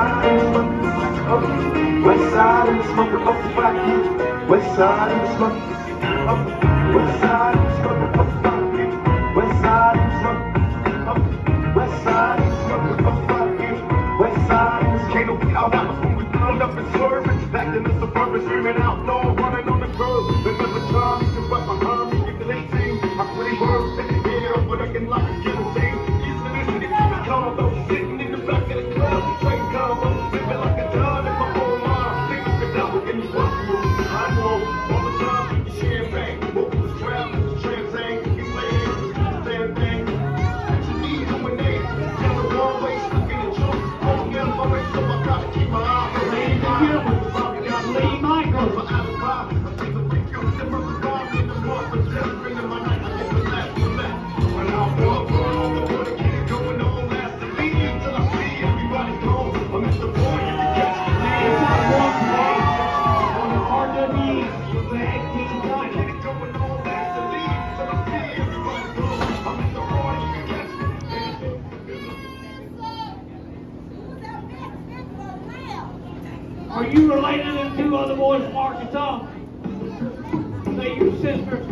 side in this motherfucker. West side in this motherfucker. West side in this motherfucker. West side in this motherfucker. West side in this motherfucker. West side in this motherfucker. West side in this. Can't no get out now. When we pulled up and swerving, back in the suburban, screaming out, no running on the curb. Remember time, you can fuck my arm, you get the 18. My 20 words, take it here, but I can lock and get a thing. Combo, sitting in the back of the club, train combo, sipping like a dog in my whole mind. Think of the double in the fuck you. I know all the time, you champagne, move the trap, the transane, you play it, the damn thing. You need illuminate, down the wrong way, stuck in the trunk. Oh, yeah, my way, so I gotta keep my eye on it. I got Lee Michaels for alibi. I take a break, yo, the mother bomb in the morning, but just bringing my night, I get the last one back. When I walk on the water, keep it going on. Are you related to the two other boys from Arkansas? They your sisters?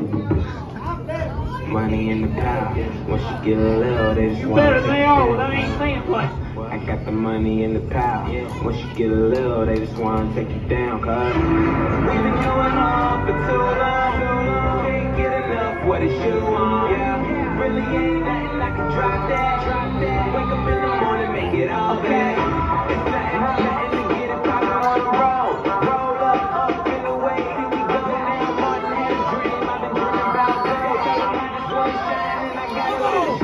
Money in the pile. Once you get a little, they just You want better to they are, well, that ain't saying place. I got the money in the pile. Once you get a little, they just want to take you down, cuz we've been going on for too long. Can't get enough what it should want. Yeah, really ain't nothing I can drop that. Wake up in the morning, make it all okay. It's nothing to get it poppin' on the road. Roll up in the way, here we go now. Martin had a dream, I've been dreaming about gold. I just want to shine and I got it.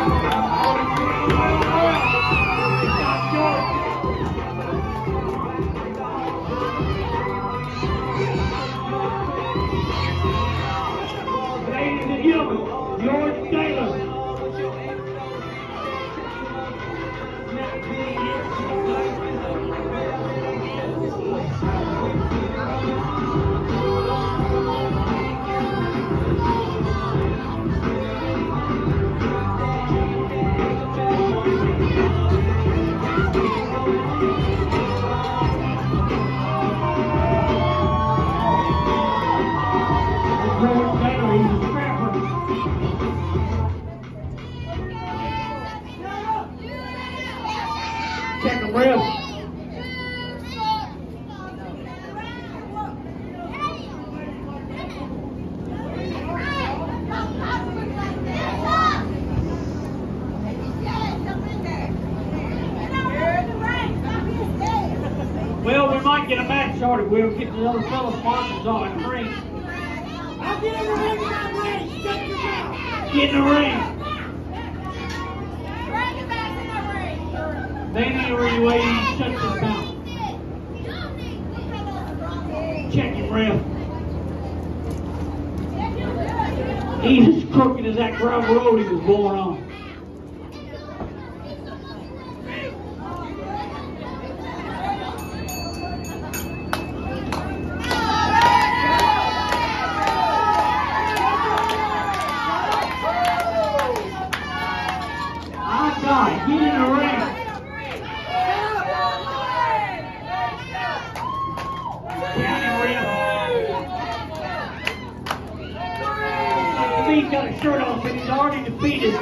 Ladies and gentlemen, George Taylor. Check the rail. Well, we might get a match started. We'll get the other fellow sponsors on in the ring. I'll get in the ring, shut your mouth. Get in the ring. They need to read you shut this mouth. Check it, ref. He's as crooked as that gravel road he was born on. I got it. Get in the ring. He's got a shirt on, but he's already defeated.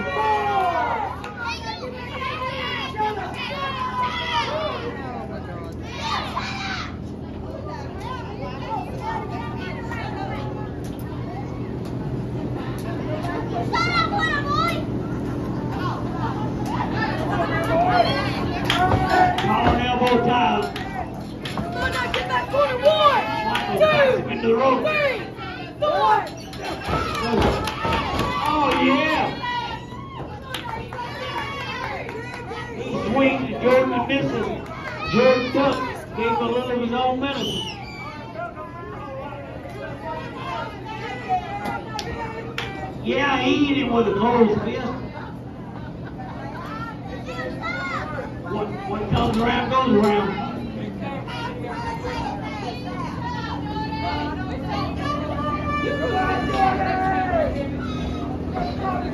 Collar elbow tie. Come on now, get that corner. 1, 2, Into the rope. 3, 4. Oh, yeah. He swings and Jordan misses. Jordan ducks. Gave him a little of his own medicine. Yeah, he hit him with a closed fist. What comes around goes around.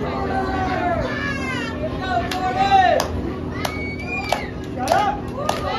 Shut up!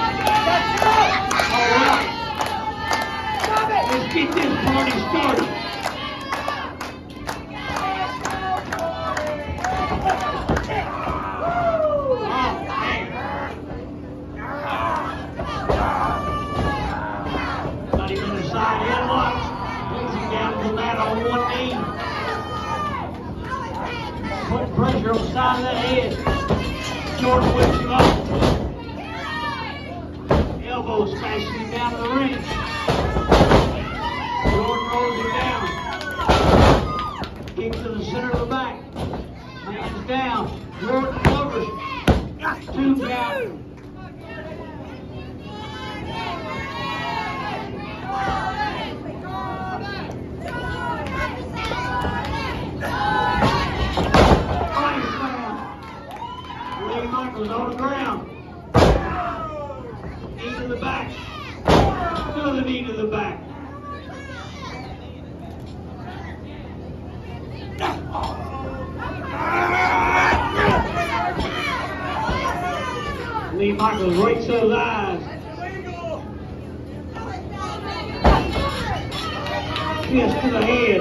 side of the head. Jordan whips him up. Elbow smashing him down to the ring. Jordan rolls him down. Kick to the center of the back. Man's down. Jordan covers. 2 count. Lee Michaels on the ground. Knee to the back. Another knee to the back. Lee Michaels rakes those eyes. Fist to the head.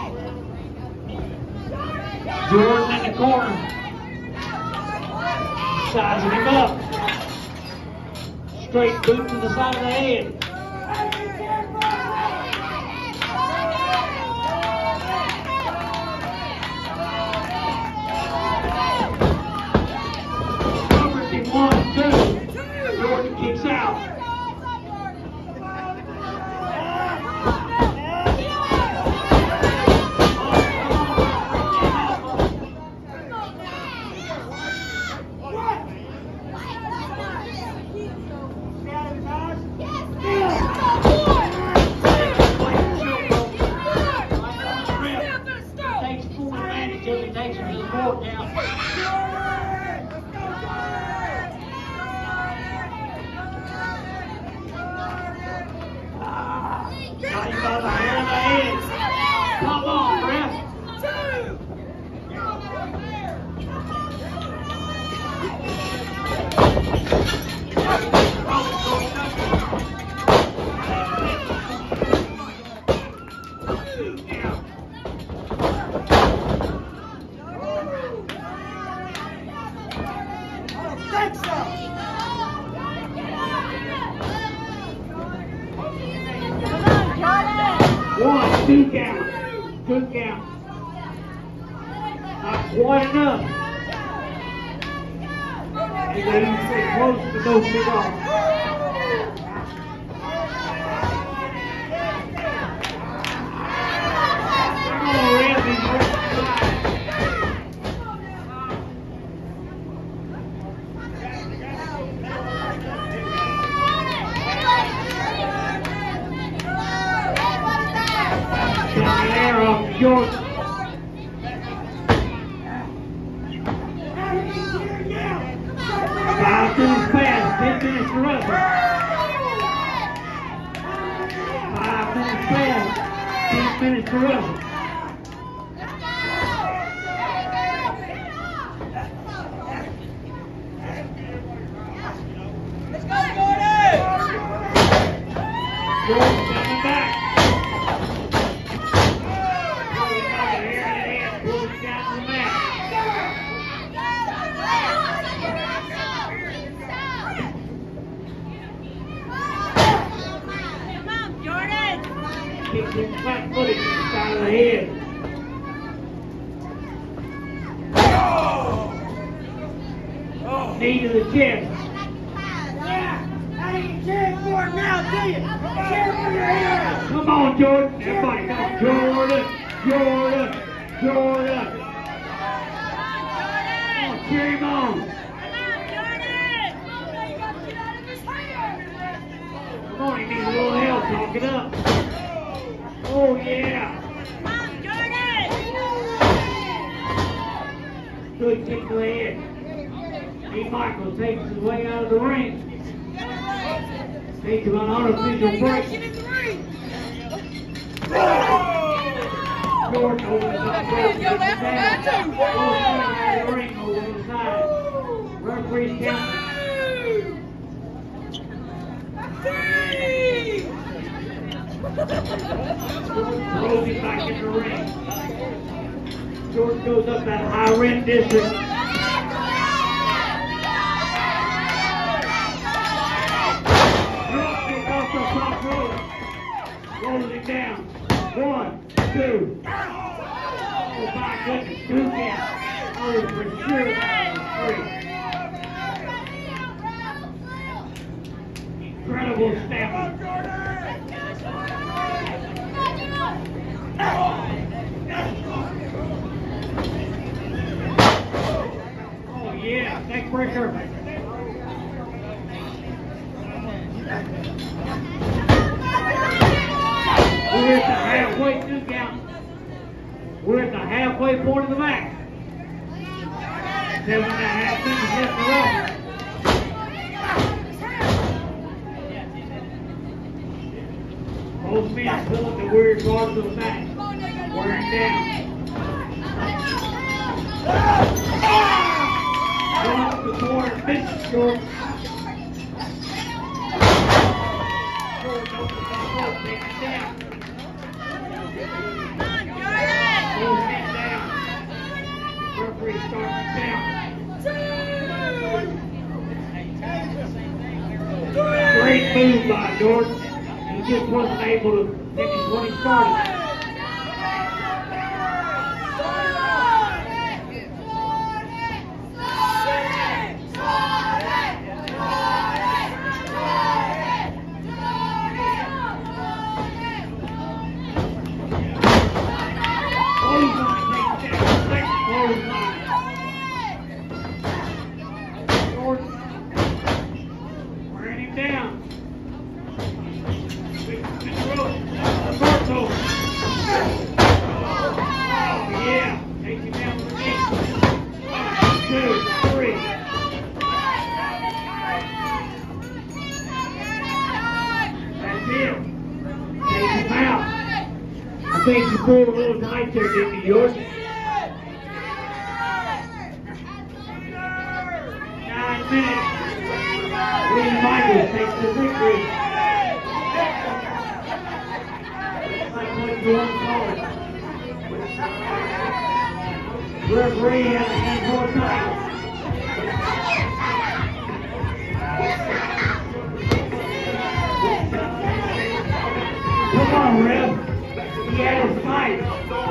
Jordan in the corner. Sizing him up. Straight boot to the side of the head. Covers him 1, 2. Jordan kicks out. Come on, ref. One, 2 count. 2 count. Not quite enough. And they usually close to go big off. Come on, Randy. Jordan. 5 minutes fast, 10 minutes to wrestle. 5 minutes fast, 10 minutes to wrestle. Let's go, Jordan! Jordan coming back. Kicks him flat-footed to the side of the head. Knee to the chest. I ain't cheering for it now, do you? Cheer for your hero! Come on, Jordan. Everybody come on. Jordan. Jordan. Jordan. Come on, cheer him on. Come on, he needs a little help. Talk it up. Oh, yeah. Good kick to the head. Lee Michaels takes his way out of the ring. Takes him an unofficial break. Jordan over the top rope. Goes down the ring over the side. Referee's counting. Jordan throws him back in the ring. Jordan goes up that high rim district. Drop kick off the top rope. Rolls him down. 1, 2. Oh my goodness, 2 count. Oh, for sure. Incredible stamina. Oh yeah, neck breaker. We're at the halfway two count. We're at the halfway point of the match. 7.5 minutes left to run. Both men pulling the weird parts of the match. Wearing down. Going up the corner, missing short. Short over the top, takes it down. Both men down. Referee starts it down. Great move by Jordan. He just wasn't able to finish what he started. I think you pulled a little tight there, didn't you, York? 9 minutes. William Michaels takes the victory. Like what Jordan called it. Referee has a handful of time. Come on, Ref. He had his fight.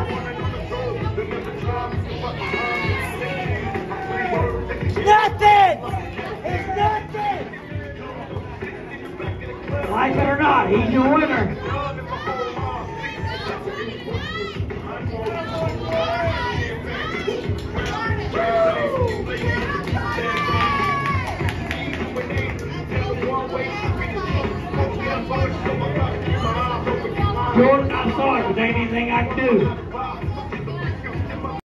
Nothing! It's nothing! Like it or not, he's your winner. Jordan, I'm sorry, but there ain't anything I can do.